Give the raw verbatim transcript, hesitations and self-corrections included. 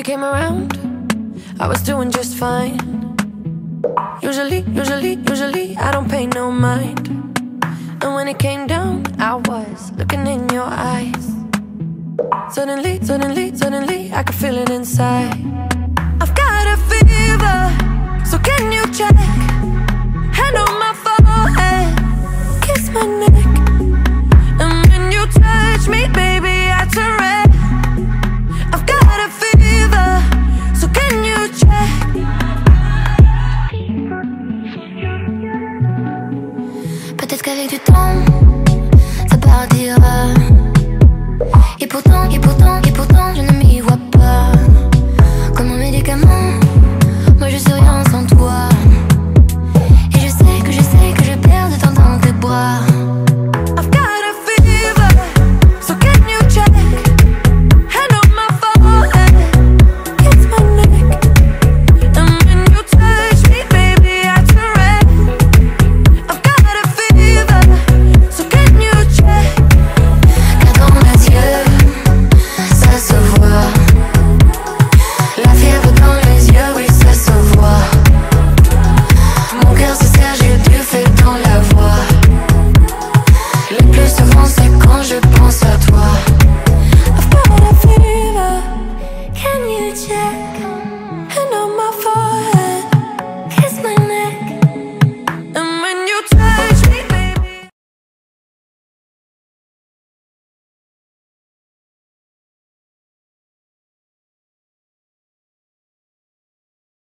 came around, I was doing just fine. Usually, usually, usually I don't pay no mind. And when it came down, I was looking in your eyes. Suddenly, suddenly, suddenly I could feel it inside. I've got a fever, so can you check? Hand on my forehead, kiss my neck. And when you touch me, baby, I turn red. I've got a fever, so can you check? Peut-être qu'avec du temps, ça partira. Et pourtant, et pourtant, et pourtant, je ne